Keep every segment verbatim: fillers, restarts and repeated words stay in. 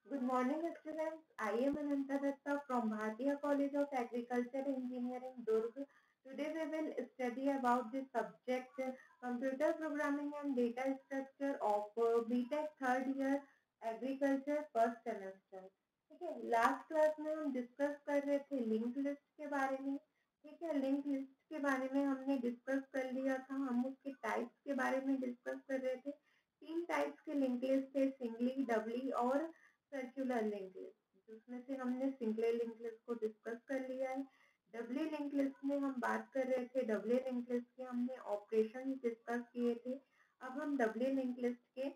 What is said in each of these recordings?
Good morning, students. I am Ananta Datta from Bharatiya College of Agriculture Engineering, Durg. Today we will study about the subject uh, Computer Programming and Data Structure of uh, B Tech third year Agriculture first semester. ठीक है, last class में हम discuss कर रहे थे link list के बारे में. ठीक है, लिंक लिस्ट के बारे में हमने डिस्कस कर लिया था. हम उसके टाइप्स के बारे में डिस्कस कर रहे थे. तीन टाइप्स के लिंक लिस्ट थे, सिंगली, डबली और सर्कुलर लिंक लिस्ट, जिसमें से हमने सिंगल लिंक लिस्ट को डिस्कस कर लिया है. डबली लिंक लिस्ट में हम बात कर रहे थे, डबली लिंक लिस्ट के हमने ऑपरेशन डिस्कस किए थे. अब हम डबली लिंक लिस्ट के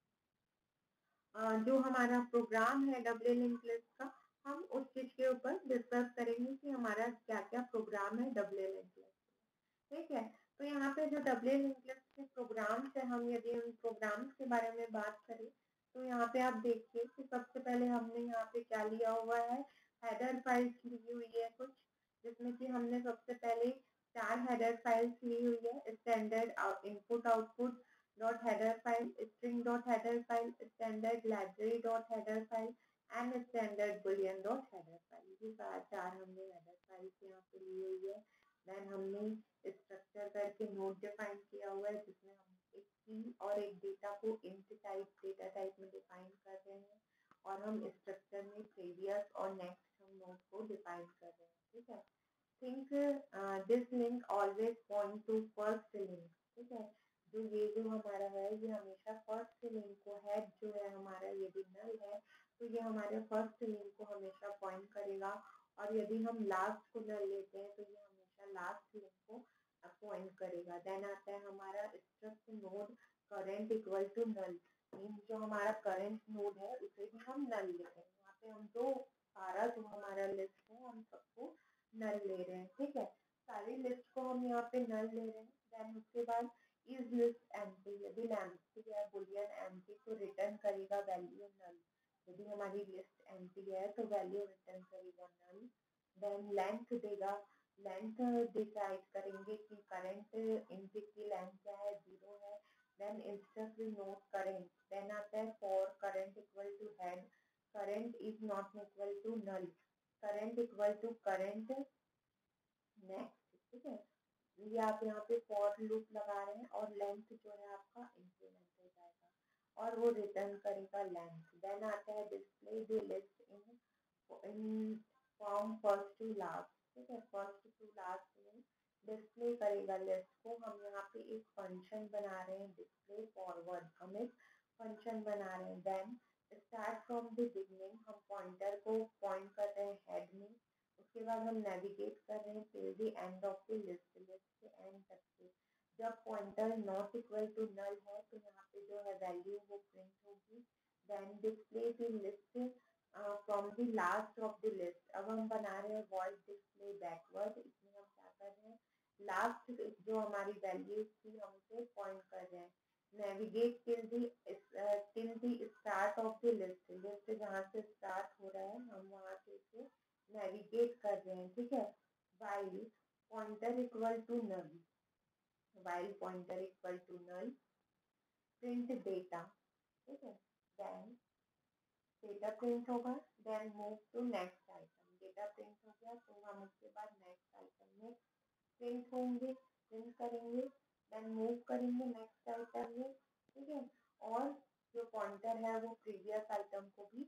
जो हमारा प्रोग्राम है डबली लिंक लिस्ट का, हम उस चीज के ऊपर डिस्कस करेंगे कि हमारा क्या क्या प्रोग्राम है डबली लिंक लिस्ट. ठीक है, तो यहाँ पे जो डबली लिंक लिस्ट के प्रोग्राम्स है, हम यदि उन प्रोग्राम्स के बारे में बात करें तो यहाँ पे आप देखिए कि सबसे पहले हमने यहाँ पे क्या लिया हुआ है, हेडर फाइल्स ली हुई है कुछ, जिसमें कि हमने सबसे पहले चार हेडर फाइल्स ली हुई है. Standard input output dot header file, string dot header file, standard library dot header file and standard boolean dot header file. ये चार हमने हेडर फाइल्स यहाँ पे ली हुई है. देन हमने स्ट्रक्चर करके नोड डिफाइन किया हुआ है, जिसमें हम एक की और एक डेटा को इंट टाइप डेटा टाइप में डिफाइन कर रहे हैं, और हम स्ट्रक्चर में प्रीवियस और नेक्स्ट हम नोड को डिफाइन कर रहे हैं. ठीक है, think this link always point to first link. ठीक है, जो ये जो हमारा है ये हमेशा फर्स्ट लिंक को, हेड जो है हमारा यदि नल है तो ये हमारे फर्स्ट लिंक को हमेशा पॉइंट करेगा, और यदि हम लास्ट को नल लेते हैं तो ये हमेशा लास्ट लिंक को पॉइंट करेगा. देन आता है हमारा struct node current equal to null, mean जो हमारा करंट नोड है उसे भी हम नल ले रहे हैं. यहाँ पे हम दो सारा जो हमारा लिस्ट है हम सबको नल ले रहे हैं. ठीक है, सारी लिस्ट को हम यहाँ पे नल ले रहे हैं. देन उसके बाद इज लिस्ट एम्प्टी, यदि एम्प्टी है बुलियन एम्प्टी तो रिटर्न करेगा वैल्यू नल. यदि हमारी लिस्ट एम्प्टी है तो वैल्यू रिटर्न करेगा नल. देन लेंथ देगा, लेंथ डिसाइड करेंगे कि करंट इनपुट की लेंथ क्या है, जीरो है. Then instant not current. Then आता है for current equal to head, current is not equal to null, current equal to current next. ठीक है, ये आप यहाँ पे फॉर लूप लगा रहे हैं और लेंथ जो है आपका इंक्रीमेंट हो जाएगा और वो रिटर्न करेगा लेंथ. देन आता है display the list in in form first to last. ठीक है, फर्स्ट टू लास्ट में डिस्प्ले करेगा लिस्ट को. हम यहाँ पे एक फंक्शन बना रहे हैं डिस्प्ले फॉरवर्ड, हम एक फंक्शन बना रहे हैं. Then start from the beginning, हम पॉइंटर को पॉइंट कर रहे हैं हेड में. उसके बाद हम नेविगेट कर रहे हैं till the end of the list, list के एंड तक के. जब pointer not equal to null है तो यहाँ पे जो है वैल्यू वो प्रिंट होगी. Then display the list from the last of the list. अब हम बना रहे हैं वॉइड डिस्प्ले बैकवर्ड. इसमें हम क्या कर रहे हैं, लास्ट जो हमारी वैल्यूज थी हम उसे पॉइंट कर रहे हैं. Navigate till the till the start of the list, list जहाँ से स्टार्ट हो रहा है हम वहाँ से इसे नेविगेट कर रहे हैं. ठीक है, while pointer equal to null, while pointer equal to null print data. ठीक है, देन डेटा प्रिंट होगा. Then move to next item, data print हो गया तो हम उसके बाद नेक्स्ट आइटम में प्रिंट होंगे, प्रिंट करेंगे. देन मूव करेंगे नेक्स्ट आइटम में. ठीक है, और जो पॉइंटर है वो प्रीवियस आइटम को भी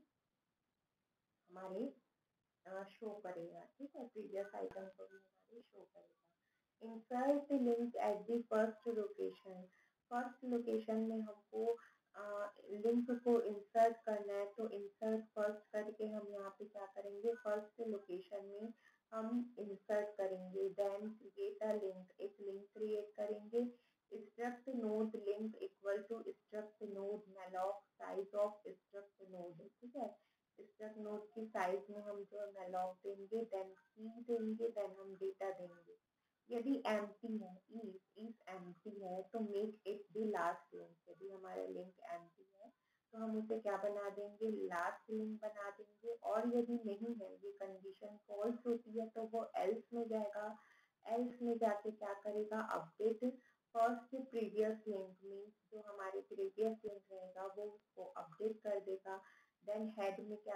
हमारे शो करेगा. ठीक है, प्रीवियस आइटम को भी हमारे शो करेगा. Insert link at the first location, first location में हमको लिंक को इंसर्ट करना है तो इंसर्ट फर्स्ट करके हम यहाँ पे क्या करेंगे, फर्स्ट लोकेशन में हम इंसर्ट करेंगे. देन क्रिएट अ लिंक, एक लिंक क्रिएट करेंगे. Struct node link equal to struct node malloc size of struct node. ठीक है, स्ट्रक्ट नोड की साइज में हम जो मैलॉक देंगे, देन की देंगे, देन हम डेटा देंगे. यदि एम्प्टी है, इफ इफ एम्प्टी है तो make it the last link. यदि हमारा लिंक एम्प्टी है तो हम उसे क्या बना देंगे, लास्ट लिंक बना देंगे. और यदि नहीं है, ये कंडीशन फॉल्स होती है तो वो एल्स में जाएगा. एल्स में जाके क्या करेगा, update first previous link, means जो हमारे प्रीवियस लिंक रहेगा वो उसको अपडेट कर देगा. देन हेड में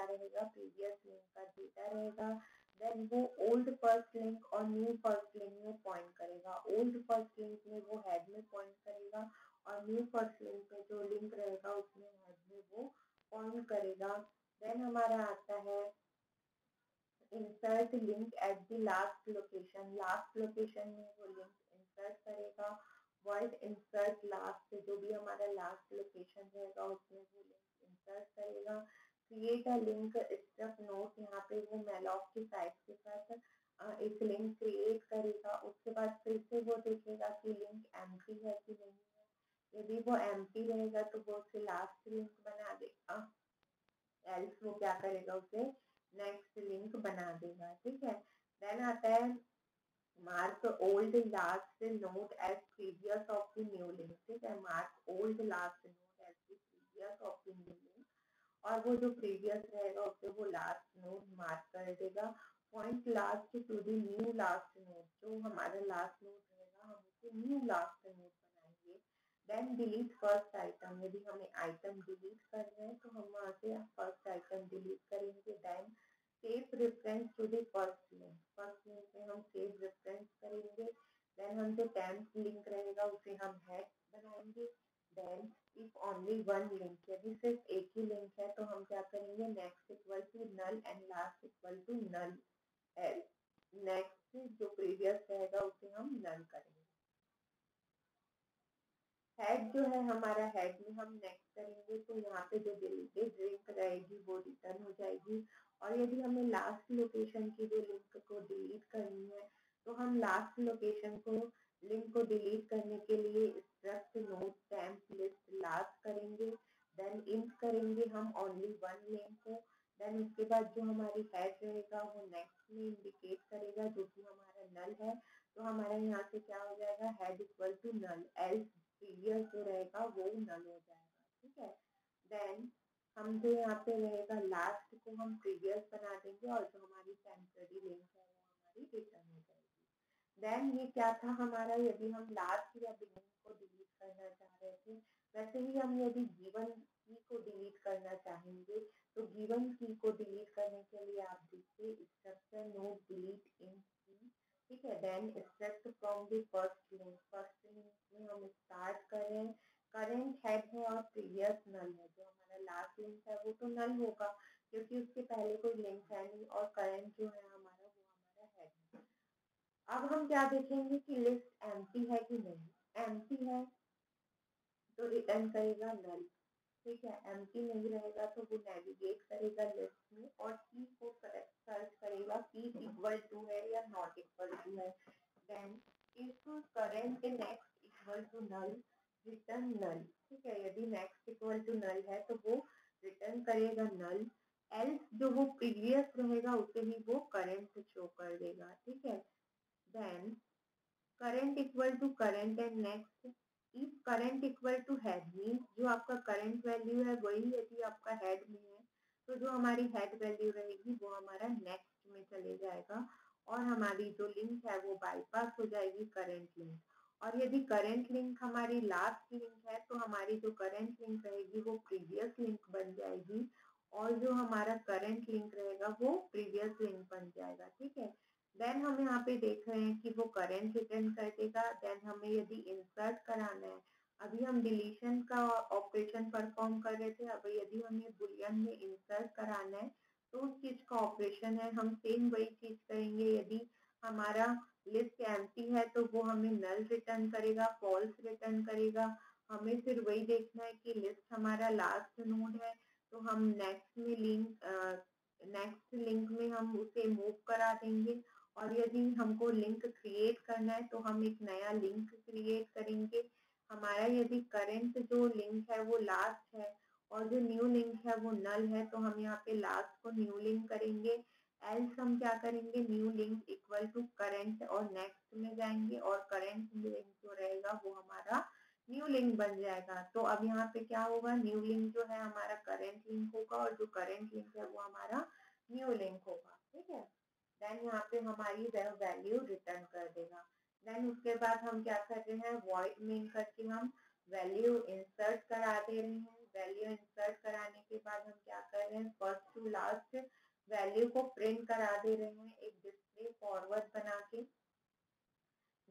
फर्स्ट लिंक पे जो लिंक रहेगा उसमें हेड में वो पॉइंट करेगा। देन हमारा आता है insert link at the last location, last location में वो लिंक इंसर्ट करेगा। वर्ड इंसर्ट लास्ट, जो भी हमारा लास्ट लोकेशन रहेगा उसमें वो लिंक इंसर्ट करेगा। क्रिएट अ लिंक स्टफ नोट, यहाँ पे वो मेलॉक की साइट के साथ एक लिंक क्रिएट करेगा। उसके बाद फिर से वो देखेगा कि लिंक एम्प्टी है कि नहीं है। यदि वो एम्प्टी रहेगा तो वो उसे लास्ट लिंक बना देगा, एल्स वो क्या करेगा उसे नेक्स्ट लिंक बना देगा। ठीक है। देन आता है mark old last node as previous of the new link. ठीक है, mark old last node as the previous of the new link, और वो जो प्रीवियस रहेगा उसे वो लास्ट नोट मार्क कर देगा। Point last to the new last node, जो हमारा लास्ट नोट रहेगा हम उसे न्यू लास्ट नोट बनाएंगे। देन डिलीट फर्स्ट आइटम, यदि हमें आइटम डिलीट करना है तो हम वहाँ से फर्स्ट आइटम डिलीट करेंगे। Then save reference to the first link, first link में हम सेव रेफरेंस करेंगे। देन हम जो टेम्प लिंक रहेगा उसे हम हेड बनाएंगे। Then if only one link, यदि सिर्फ एक ही लिंक है तो हम क्या करेंगे next equal to null and last equal to null, next जो प्रीवियस रहेगा उसे हम नल करेंगे। हेड जो है हमारा, हेड में हम नेक्स्ट करेंगे तो यहाँ पे जो डिलीटेड लिंक रहेगी वो रिटर्न हो जाएगी। और यदि हमें लास्ट लोकेशन की जो लिंक को डिलीट करनी है तो हम लास्ट लोकेशन को लिंक को डिलीट करने के लिए struct node temp list last करेंगे। देन इंट करेंगे हम ओनली वन लिंक को। देन उसके बाद जो हमारी हेड रहेगा वो नेक्स्ट में इंडिकेट करेगा जो कि हमारा नल है, तो हमारा यहाँ से क्या हो जाएगा head equal to null, else previous जो रहेगा वो नल हो जाएगा। ठीक है। देन हम जो यहाँ पे रहेगा लास्ट को हम प्रीवियस बना देंगे और जो हमारी टेम्पररी लिंक है वो हमारी रिटर्न हो जाएगी। देन ये क्या था हमारा, यदि हम लास्ट या बिगिनिंग को डिलीट करना चाह रहे थे, वैसे ही हम यदि गिवन की को डिलीट करना चाहेंगे तो गिवन की को डिलीट करने के लिए आप देखिए स्ट्रक्चर नोट डिलीट इन की। ठीक है। देन extract from the first link, first link में हम स्टार्ट करें, करंट हेड है और प्रीवियस नल है। जो हमारा लास्ट लिंक है वो तो नल होगा क्योंकि उसके पहले कोई लिंक है नहीं, और करंट जो है हमारा वो हमारा हेड है। अब हम क्या देखेंगे कि लिस्ट एम्प्टी है कि नहीं। एम्प्टी है तो रिटर्न करेगा नल। ठीक है। एम्प्टी नहीं रहेगा तो वो नेविगेट करेगा लिस्ट में और की को सर्च करेगा की इक्वल टू है या नॉट इक्वल टू है। Then if current next equal to null return null. ठीक है। यदि नेक्स्ट इक्वल टू नल है तो वो रिटर्न करेगा नल, एल्स जो वो प्रीवियस रहेगा उसे ही वो करंट शो कर देगा। ठीक है। Then current equal to current and next, if current equal to head means जो आपका करंट वैल्यू है वही यदि आपका हेड में है तो जो हमारी हेड वैल्यू रहेगी वो हमारा नेक्स्ट में चले जाएगा और हमारी जो लिंक है वो बाईपास हो जाएगी करंट लिंक। और यदि करंट लिंक हमारी लास्ट लिंक है तो हमारी जो करंट लिंक रहेगी वो प्रीवियस लिंक बन जाएगी और जो हमारा करंट लिंक रहेगा वो प्रीवियस लिंक बन जाएगा। ठीक है। देन हम यहाँ पे देख रहे हैं कि वो करंट रिटर्न कर देगा। देन हमें यदि इंसर्ट कराना है, अभी हम डिलीशन का ऑपरेशन परफॉर्म कर रहे थे, अब यदि हमें बुलियन में इंसर्ट कराना है तो उस चीज का ऑपरेशन है, हम सेम वही चीज करेंगे। यदि हमारा लिस्ट एम्प्टी है तो वो हमें नल रिटर्न करेगा, फॉल्स रिटर्न करेगा। हमें फिर वही देखना है कि लिस्ट हमारा लास्ट नोड है तो हम नेक्स्ट में लिंक नेक्स्ट लिंक में हम उसे मूव करा देंगे। और यदि हमको लिंक क्रिएट करना है तो हम एक नया लिंक क्रिएट करेंगे। हमारा यदि करंट जो लिंक है वो लास्ट है और जो न्यू लिंक है वो नल है तो हम यहाँ पे लास्ट को न्यू लिंक करेंगे। एल्स हम क्या करेंगे new link equal to current और नेक्स्ट में जाएंगे और करंट लिंक जो रहेगा वो हमारा न्यू लिंक बन जाएगा। तो अब यहाँ पे क्या होगा, न्यू लिंक जो है हमारा करंट लिंक होगा और जो करंट लिंक है वो हमारा न्यू लिंक होगा। ठीक है। देन यहाँ पे हमारी वैल्यू रिटर्न कर देगा। देन उसके बाद हम क्या कर रहे हैं, वॉइड मेन करके हम वैल्यू इंसर्ट करा दे रहे हैं। वैल्यू इंसर्ट कराने के बाद हम क्या कर रहे हैं, फर्स्ट टू लास्ट वैल्यू को प्रिंट करा दे रहे हैं एक डिस्प्ले फॉरवर्ड बना के।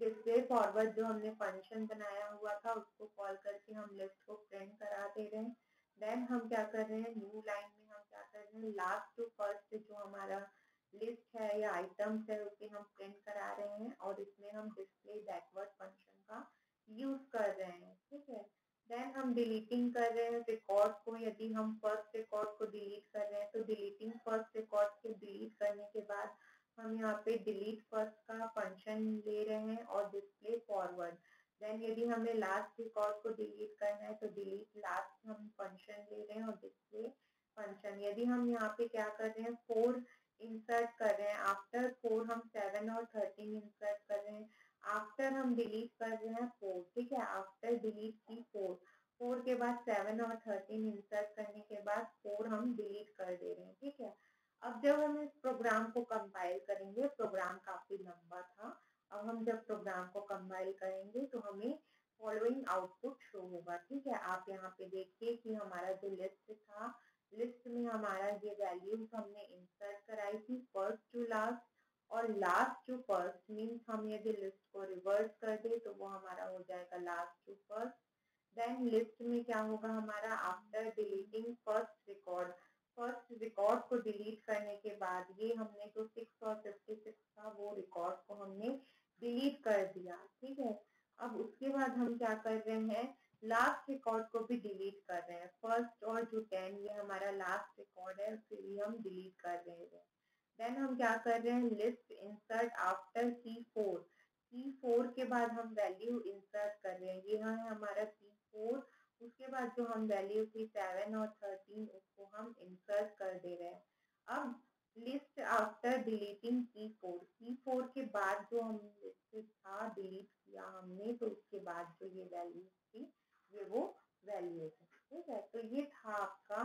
डिस्प्ले फॉरवर्ड जो हमने फंक्शन बनाया हुआ था उसको कॉल करके हम लिस्ट को प्रिंट करा दे रहे हैं। देन हम क्या कर रहे हैं, न्यू लाइन में हम क्या कर रहे हैं, लास्ट टू फर्स्ट जो हमारा लिस्ट है या आइटम्स है उसे हम प्रिंट करा रहे हैं और इसमें हम डिस्प्ले बैकवर्ड फंक्शन का यूज कर रहे हैं। ठीक है, देन हम डिलीटिंग कर रहे हैं रिकॉर्ड को। यदि हम फर्स्ट रिकॉर्ड को डिलीट कर रहे हैं तो डिलीटिंग फर्स्ट रिकॉर्ड के डिलीट करने के बाद हम यहाँ पे डिलीट फर्स्ट का फंक्शन ले रहे हैं और डिस्प्ले फॉरवर्ड। देन यदि हमें लास्ट रिकॉर्ड को डिलीट करना है तो डिलीट लास्ट हम फंक्शन ले रहे हैं और डिस्प्ले फंक्शन। यदि हम यहाँ पे क्या कर रहे हैं, फोर इंसर्ट कर रहे हैं, आफ्टर फोर हम सेवन और थर्टीन इंसर्ट कर रहे हैं, आफ्टर हम डिलीट कर रहे हैं फोर। ठीक है, after delete key four, four के बाद सेवन और थर्टीन इंसर्ट करने के बाद फोर हम डिलीट कर दे रहे हैं। ठीक है, अब जब हम इस प्रोग्राम को कंपाइल करेंगे, प्रोग्राम काफी लंबा था, अब हम जब प्रोग्राम को कंपाइल करेंगे तो हमें फॉलोइंग आउटपुट शो होगा। ठीक है, आप यहाँ पे देखिए कि हमारा जो लिस्ट था, लिस्ट में हमारा ये वैल्यूज हमने इंसर्ट कराई थी फर्स्ट टू लास्ट, और लास्ट टू फर्स्ट मीन्स हम यदि लिस्ट को रिवर्स कर दे तो वो हमारा हो जाएगा last to first. Then list में क्या होगा हमारा, after deleting first record, first record को डिलीट करने के बाद ये हमने जो सिक्स और फिफ्टी सिक्स था वो रिकॉर्ड को हमने डिलीट कर दिया। ठीक है, अब उसके बाद हम क्या कर रहे हैं, लास्ट रिकॉर्ड को भी डिलीट कर रहे हैं। फर्स्ट और जो टेन ये हमारा लास्ट रिकॉर्ड है उसे भी हम डिलीट कर रहे हैं। देन हम क्या कर रहे हैं, list insert after key four, key four के बाद हम वैल्यू इंसर्ट कर रहे हैं, ये है हमारा की फोर। उसके बाद जो हम वैल्यू थी सेवन और थर्टीन उसको हम इंसर्ट कर दे रहे हैं। अब list after deleting key four, key four के बाद जो हम लिस्ट था डिलीट किया हमने तो उसके बाद जो ये वैल्यू थी ये वो वैल्यू है। ठीक है, तो ये था आपका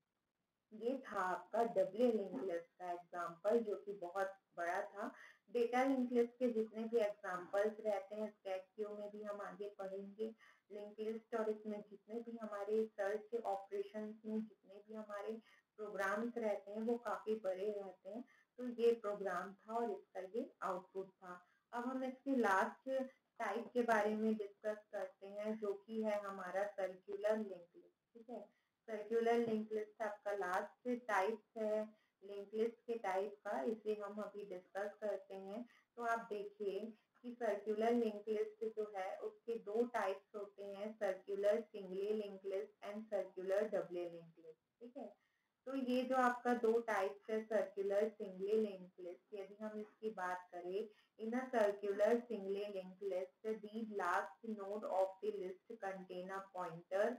ये था आपका डब्ल्यू लिंक लिस्ट का एग्जाम्पल जो कि बहुत बड़ा था। डेटा लिंक लिस्ट के जितने भी एग्जाम्पल्स रहते हैं स्टैक क्यू में भी हम आगे पढ़ेंगे लिंक लिस्ट, और इसमें जितने भी हमारे सर्च के ऑपरेशन में जितने भी हमारे प्रोग्राम्स रहते हैं वो काफी बड़े रहते हैं। तो ये प्रोग्राम था और इसका ये आउटपुट था। अब हम इसके लास्ट टाइप के बारे में डिस्कस करते हैं जो कि है हमारा सर्कुलर लिंक लिस्ट। ठीक है, सर्कुलर लिंक लिस्ट आपका लास्ट टाइप है लिंक लिस्ट के टाइप का, इसे हम अभी डिस्कस करते हैं। तो आप देखिए कि सर्कुलर लिंक लिस्ट जो है उसके दो टाइप्स होते हैं, circular singly link list and circular doubly link list. ठीक है, तो ये जो आपका दो टाइप्स है सर्कुलर सिंगली लिंक लिस्ट, यदि हम इसकी बात करें, in a circular singly link list the last node of the list contain a pointer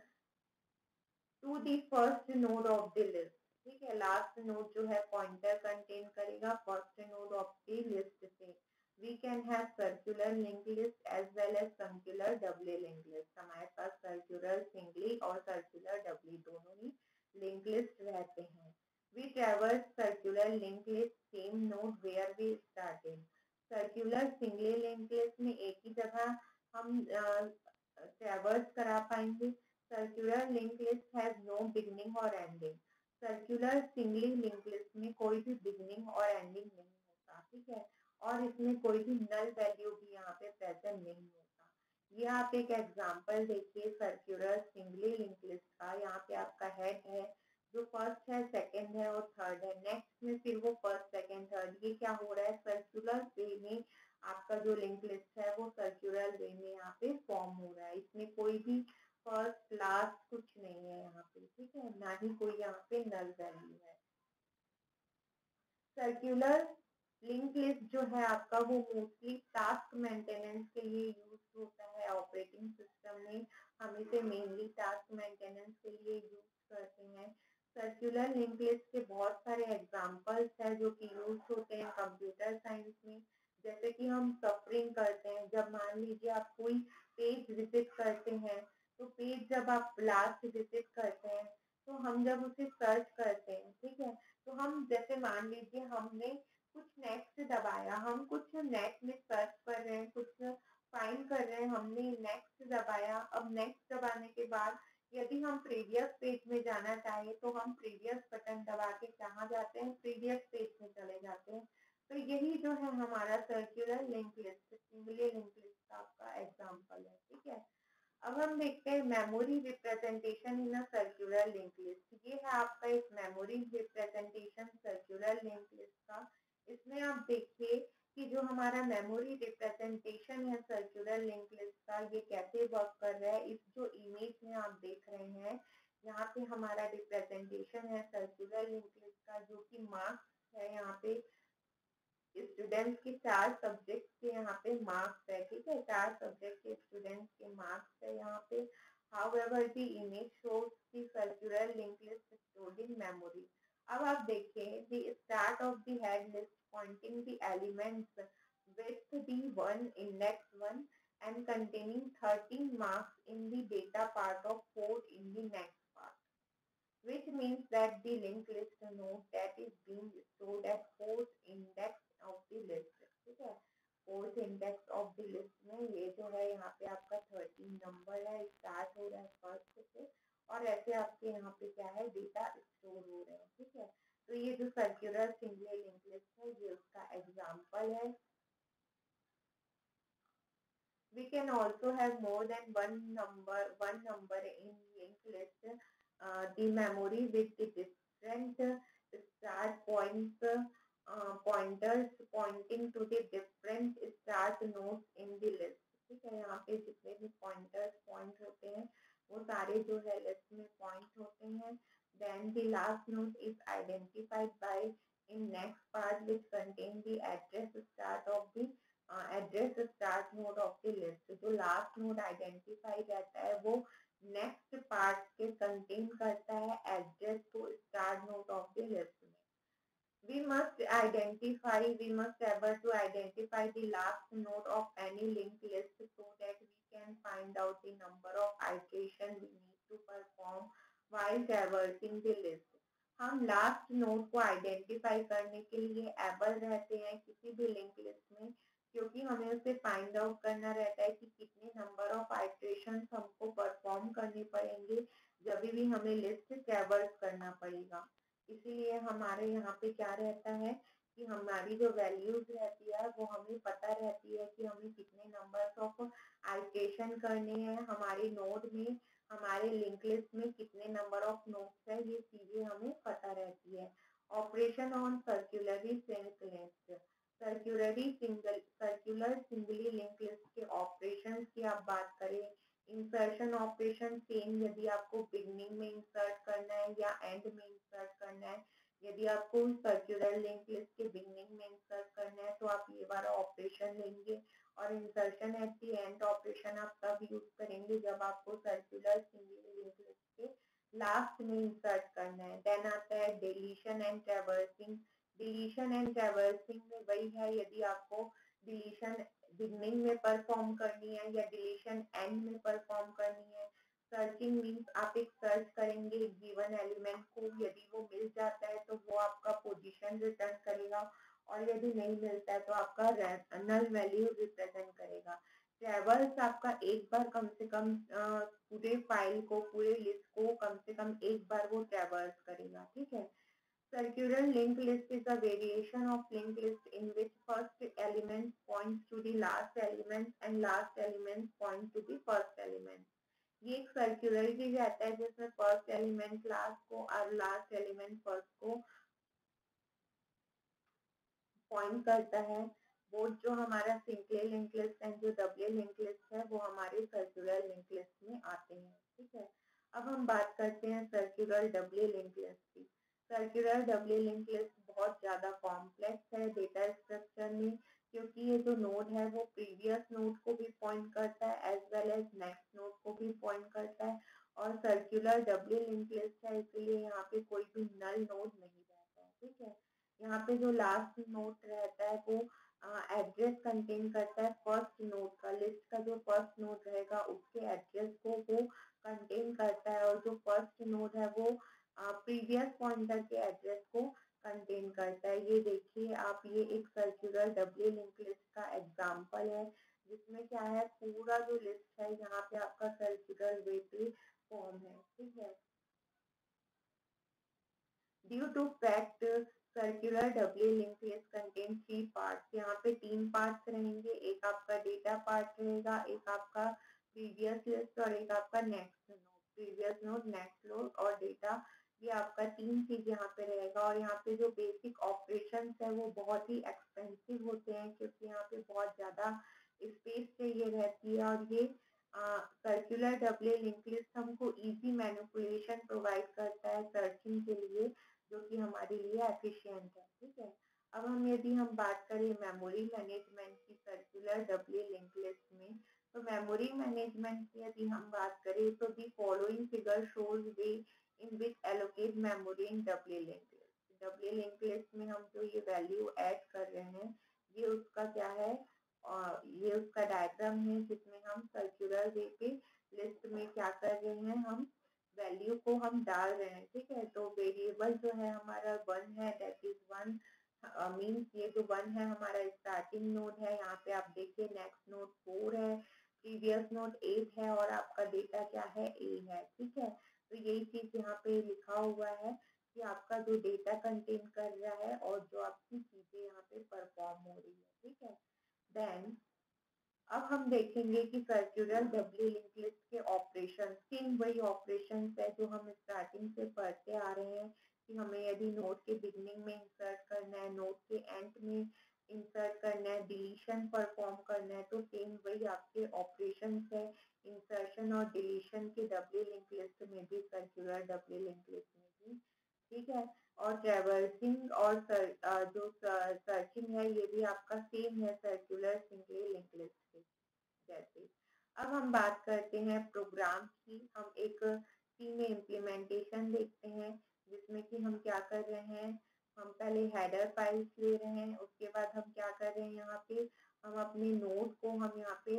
to the first node of the list. ठीक है, लास्ट नोड जो है पॉइंटर कंटेन करेगा first node of the list से। We can have circular link list as well as circular doubly link list. हमारे पास circular singly और circular doubly दोनों ही लिंक लिस्ट रहते हैं। We traverse circular link list same node where we started. Circular singly link list में एक ही जगह हम ट्रेवर्स करा पाएंगे। Circular link list has no beginning और ending. Circular singly link list में कोई भी बिगनिंग और एंडिंग नहीं होता। ठीक है, और इसमें कोई भी नल वैल्यू भी यहाँ पे प्रेजेंट नहीं होता। ये आप एक एग्जांपल देखिए सर्कुलर सिंगली लिंक लिस्ट का। यहाँ पे आपका हेड है जो फर्स्ट है, सेकंड है और थर्ड है। नेक्स्ट में फिर वो फर्स्ट सेकंड थर्ड, ये क्या हो रहा है, सर्कुलर वे में आपका जो लिंक लिस्ट है वो सर्कुलर वे में यहाँ पे फॉर्म हो रहा है। इसमें कोई भी फर्स्ट लास्ट कुछ नहीं है यहाँ पे। ठीक है, ना ही कोई यहाँ पे नल वैल्यू है। सर्कुलर लिंक लिस्ट जो है आपका वो मोस्टली टास्क मेंटेनेंस के लिए यूज होता है ऑपरेटिंग सिस्टम में। हम इसे मेनली टास्क मेंटेनेंस के लिए यूज करते हैं। सर्कुलर लिंक लिस्ट के बहुत सारे एग्जांपल्स हैं जो कि यूज होते हैं कंप्यूटर साइंस में। जैसे कि हम सफरिंग करते हैं, जब मान लीजिए आप कोई पेज विजिट करते हैं तो पेज जब आप लास्ट विजिट करते हैं तो हम जब उसे सर्च करते हैं, ठीक है, तो हम जैसे मान लीजिए हमने कुछ नेक्स्ट दबाया, हम कुछ नेट में सर्च कर रहे हैं, कुछ फाइंड कर रहे हैं, हमने नेक्स्ट दबाया। अब नेक्स्ट दबाने के बाद यदि हम प्रीवियस पेज में जाना चाहें तो हम प्रीवियस बटन दबा के कहाँ जाते हैं, प्रीवियस पेज में चले जाते हैं। तो यही जो है हमारा circular link list, singly link list का आपका एग्जाम्पल है। ठीक है, अब हम देखते हैं memory representation in a circular link list. ये है आपका एक memory representation circular link list का। इसमें आप देखिए कि जो हमारा मेमोरी रिप्रेजेंटेशन है सर्कुलर लिंक लिस्ट का, ये कैसे वर्क कर रहा है। इस जो इमेज में आप देख रहे हैं, यहाँ पे हमारा रिप्रेजेंटेशन है सर्कुलर लिंक लिस्ट का, जो कि मार्क्स है। यहाँ पे स्टूडेंट्स के चार सब्जेक्ट के यहाँ पे मार्क्स है। ठीक है, चार सब्जेक्ट के स्टूडेंट्स के मार्क्स है यहाँ पे। However, the image shows the circular linked list stored in memory. अब आप देखें, the start of the head list pointing the elements with the one index one and containing thirteen marks in the data part of four in the next part, which means that the linked list node that is being stored at fourth index of the list. ठीक है, fourth index of the list में ये जो है यहाँ पे आपका thirteen number है, स्टार्ट हो रहा है फर्स्ट से, और ऐसे आपके यहाँ पे क्या है, डेटा स्टोर हो रहे हैं। ठीक है, तो ये जो सर्कुलर सिंगल लिंक लिस्ट है, ये उसका एग्जाम्पल है। We can also have more than one number one number in linked list. Uh, the memory with the different start points, uh, pointers pointing to the different start nodes in the list. ठीक है, यहाँ पे जितने भी pointers point होते हैं वो सारे जो है list में point होते हैं। Then the last node is identified by in next part which contain the address start of the address start node of the list. जो लास्ट नोड आइडेंटिफाई रहता है वो नेक्स्ट पार्ट के कंटेन करता है एड्रेस को start node of the list में। We must identify, we must able to identify the last node of any linked list so that we can find out the number of iteration we need to perform while traversing the list. हम last node को identify करने के लिए able रहते हैं किसी भी link list में, क्योंकि हमें उसे फाइंड आउट करना रहता है कि कितने नंबर ऑफ आइटरेशन हमको परफॉर्म करने पड़ेंगे जब भी हमें लिस्ट ट्रैवर्स करना पड़ेगा। इसीलिए हमारे यहाँ पे क्या रहता है कि हमारी जो वैल्यूज रहती है वो हमें पता रहती है कि हमें कितने नंबर ऑफ आइटरेशन करने हैं हमारे नोड में, हमारे लिंक लिस्ट में कितने नंबर ऑफ नोड्स है, ये चीजें हमें पता रहती है। Operation on circularly link list, circularly single circular singly link list के ऑपरेशंस की आप बात करें, इंसर्शन ऑपरेशन सेम, यदि आपको बिगनिंग में इंसर्ट करना है या एंड में इंसर्ट करना है। यदि आपको सर्कुलर लिंक लिस्ट के बिगनिंग में इंसर्ट करना है तो आप ये वाला ऑपरेशन लेंगे, और insertion at the end operation आप तब यूज करेंगे जब आपको सर्कुलर सिंगल लिंक लिस्ट के लास्ट में इंसर्ट करना है। देन आता है deletion and traversing. Deletion and traversing में वही है, यदि आपको डिलीशन बिगनिंग में परफॉर्म करनी है या डिलीशन एंड में परफॉर्म करनी है। सर्चिंग मीन्स आप एक सर्च करेंगे गिवन एलिमेंट को, यदि वो मिल जाता है तो वो आपका पोजीशन रिटर्न करेगा, और यदि नहीं मिलता है तो आपका नल वैल्यू रिप्रेजेंट करेगा। ट्रैवर्स आपका एक बार कम से कम पूरे फाइल को, पूरे लिस्ट को कम से कम एक बार वो ट्रैवर्स करेगा। ठीक है, circular linked list is a variation of linked list in which first element points to the last element and last element points to the first element. ये एक सर्कुलर भी रहता है जिसमें फर्स्ट एलिमेंट लास्ट को और लास्ट एलिमेंट फर्स्ट को point करता है। वो जो हमारा सिंगल लिंक लिस्ट एंड जो डबल लिंक लिस्ट है वो हमारे सर्कुलर लिंक लिस्ट में आते हैं। ठीक है, अब हम बात करते हैं सर्कुलर डबल लिंक लिस्ट की। सर्कुलर डबल लिंक लिस्ट बहुत ज्यादा कॉम्प्लेक्स है डेटा स्ट्रक्चर में, क्योंकि ये जो नोड है वो प्रीवियस नोड को भी पॉइंट करता है as well as next node को भी पॉइंट करता है, और सर्कुलर डबल लिंक लिस्ट है इसलिए यहाँ पे कोई भी नल नोड नहीं रहता है। ठीक है, यहाँ पे जो लास्ट नोड रहता है वो एड्रेस uh, कंटेन करता है फर्स्ट नोड का, लिस्ट का जो फर्स्ट नोड रहेगा उसके एड्रेस को वो कंटेन करता है, और जो फर्स्ट नोड है वो प्रीवियस uh, पॉइंटर के एड्रेस को कंटेन करता है। ये देखिए आप, ये एक सर्कुलर डबल लिंक लिस्ट का एग्जांपल है जिसमें क्या है, पूरा जो लिस्ट है यहाँ पे आपका सर्कुलर वे पे फॉर्म है। ठीक है, due to fact circular doubly link list contain three parts. यहाँ पे तीन पार्ट्स रहेंगे, एक आपका डेटा पार्ट रहेगा, एक आपका प्रीवियस लिस्ट और एक आपका next node. Previous node, next node और डेटा, ये आपका तीन चीज यहाँ पे रहेगा। और यहाँ पे जो बेसिक ऑपरेशंस है वो बहुत ही एक्सपेंसिव होते हैं, क्योंकि यहाँ पे बहुत ज्यादा स्पेस चाहिए रहती है। और ये सर्कुलर डबली लिंक लिस्ट हमको इजी मैनिपुलेशन प्रोवाइड करता है सर्चिंग के लिए, जो कि हमारे लिए एफिशिएंट है। ठीक है, अब हम यदि हम बात करें मेमोरी मैनेजमेंट की सर्कुलर डबली लिंक लिस्ट में, तो मेमोरी मैनेजमेंट की यदि हम बात करें तो the following figure shows way in which allocate memory in doubly link list. Doubly link list में हम जो ये वैल्यू ऐड कर रहे हैं, ये उसका क्या है, और ये उसका डायग्राम है जिसमें हम सर्कुलर वे पे लिस्ट में क्या कर रहे हैं, हम वैल्यू को हम डाल रहे हैं। ठीक है, तो वेरिएबल जो है हमारा वन है, दैट इज वन मीन्स ये जो वन है हमारा स्टार्टिंग नोड है। यहाँ पे आप देखिए नेक्स्ट नोड फोर है, प्रीवियस नोड एट है और आपका डेटा क्या है, ए है। ठीक है, तो यही चीज यहाँ पे लिखा हुआ है कि आपका जो डेटा कंटेन कर रहा है और जो आपकी चीजें यहाँ पे परफॉर्म हो रही है। ठीक है, देन अब हम देखेंगे कि सर्कुलर डबली लिंक लिस्ट के ऑपरेशन, सेम वही ऑपरेशन है जो हम स्टार्टिंग से पढ़ते आ रहे हैं कि हमें यदि नोड के बिगनिंग में इंसर्ट करना है, नोड के एंड में इंसर्ट करना है, डिलीशन परफॉर्म करना है, तो सेम वही आपके ऑपरेशन है इंसर्शन और डिलीशन के डबली लिंक लिस्ट में भी, सर्कुलर डबली लिंक लिस्ट में भी। ठीक है, और ट्रेवर्सिंग और सर, जो सर्चिंग है ये भी आपका सेम है सर्कुलर सिंगल लिंक लिस्ट के जैसे। अब हम बात करते हैं प्रोग्राम की। हम एक सी में इम्प्लीमेंटेशन देखते हैं जिसमें कि हम क्या कर रहे हैं, हम पहले हेडर फाइल्स ले रहे हैं, उसके बाद हम क्या कर रहे हैं, यहाँ पे हम अपने नोड को हम यहाँ पे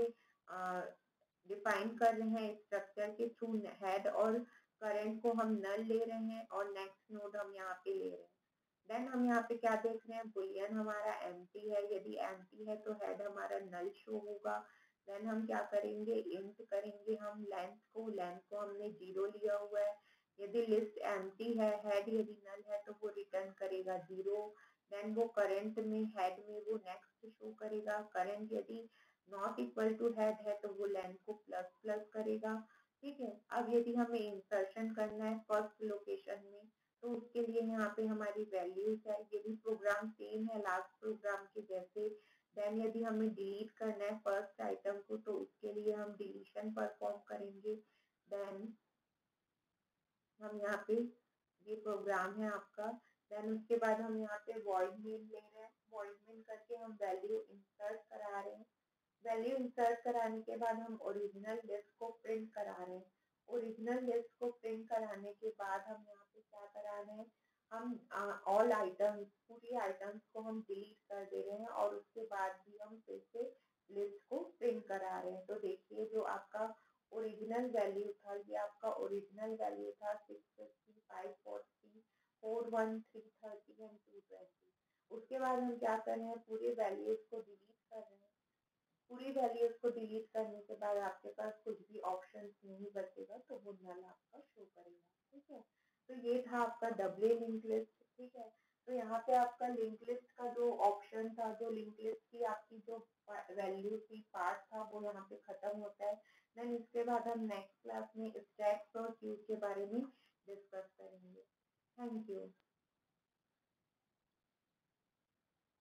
डिफाइन कर रहे हैं स्ट्रक्चर के थ्रू। हेड और करंट को हम नल ले रहे हैं और नेक्स्ट नोड हम यहाँ पे ले रहे हैं। देन हम यहाँ पे क्या देख रहे हैं, बुलियन हमारा एम्प्टी है, यदि एम्प्टी है तो हेड हमारा नल शो होगा। देन हम क्या करेंगे, इंट करेंगे हम लेंथ को, लेंथ को हमने जीरो लिया हुआ है। यदि लिस्ट एम्प्टी है, हेड यदि नल है तो वो रिटर्न करेगा जीरो। देन वो करंट में, हेड में वो नेक्स्ट शो करेगा। करंट यदि नॉट इक्वल टू हेड है तो वो लेंथ को प्लस प्लस करेगा। ठीक है, अब यदि हमें इंसर्शन करना है फर्स्ट लोकेशन में, तो उसके लिए यहाँ पे हमारी वैल्यूज है, ये भी प्रोग्राम सेम है लास्ट प्रोग्राम के जैसे। देन यदि हमें डिलीट करना है फर्स्ट आइटम को, तो उसके लिए हम डिलीशन परफॉर्म करेंगे। देन हम यहाँ पे, ये प्रोग्राम है आपका। देन उसके बाद हम यहाँ पे वॉइड मेन ले रहे हैं, वॉइड मेन करके हम वैल्यू इंसर्ट करा रहे हैं। वैल्यू इंसर्ट कराने के बाद हम ओरिजिनल लिस्ट को प्रिंट करा रहे हैं। ओरिजिनल लिस्ट को प्रिंट कराने के बाद हम यहाँ पे क्या करा रहे हैं, हम ऑल आइटम्स, पूरी आइटम्स को हम डिलीट कर दे रहे हैं और उसके बाद भी हम फिर से लिस्ट को प्रिंट करा रहे हैं। तो देखिए जो आपका ओरिजिनल वैल्यू था, ये आपका ओरिजिनल वैल्यू था six fifty, five forty, four one three thirty and two twenty. उसके बाद हम क्या कर रहे हैं, पूरे वैल्यूज को डिलीट कर रहे हैं। पूरी वैल्यूज को डिलीट करने के बाद आपके पास कुछ भी ऑप्शन नहीं बचेगा, तो वो नल आपका शो करेगा। ठीक है, तो ये था आपका डबली लिंक लिस्ट। ठीक है, तो यहाँ पे आपका लिंक लिस्ट का जो ऑप्शन था, जो लिंक लिस्ट की आपकी जो वैल्यू थी, पार्ट था, वो यहाँ पे खत्म होता है। देन इसके बाद हम नेक्स्ट क्लास में स्टैक्स और क्यूज के बारे में डिस्कस करेंगे। Thank you.